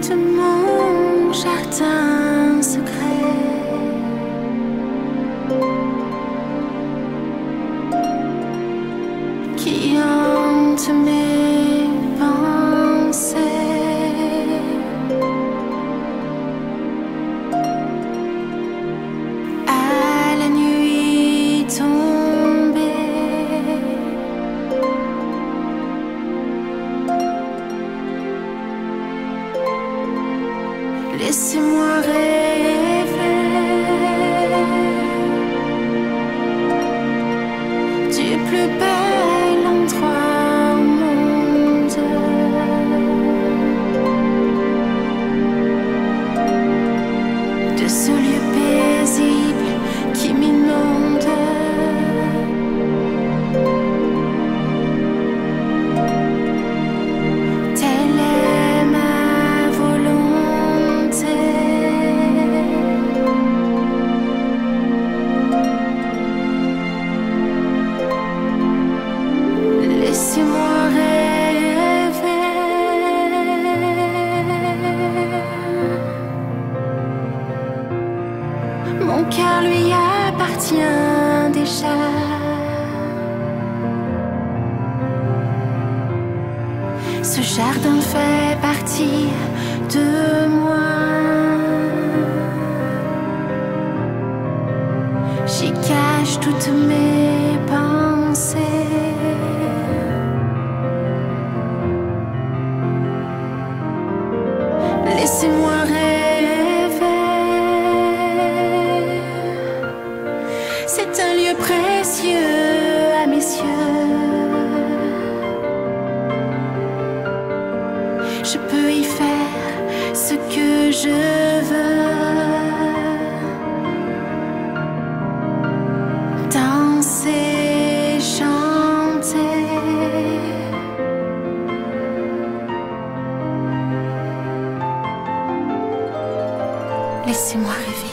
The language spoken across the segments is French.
de mon jardin secret. Qui hante mes pensées. À la nuit tombée, laissez-moi rêver du plus bel endroit au monde, de ce lieu paisible qui m'inonde. Telle est ma volonté. Laissez-moi rêver. Mon cœur lui appartient déjà. Ce jardin fait partie de moi. J'y cache toutes mes pensées. Laissez-moi rêver. C'est un lieu précieux à mes yeux. Je peux y faire ce que je veux. Danser, chanter. Laissez-moi rêver.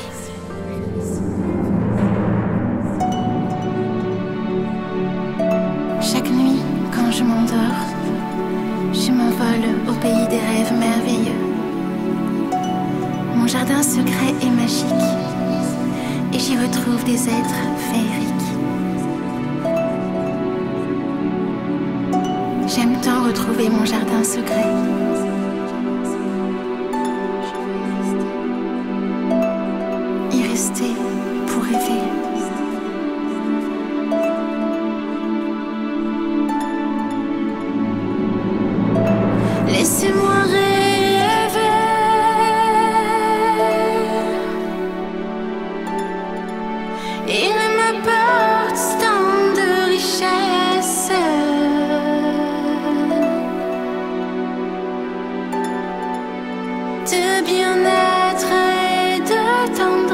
Chaque nuit, quand je m'endors, je m'envole au pays des rêves merveilleux. Mon jardin secret est magique et j'y retrouve des êtres féeriques. J'aime tant retrouver mon jardin secret. Y rester pour rêver. Laissez-moi rêver. Il m'apporte tant de richesses, de bien-être et de tendresse.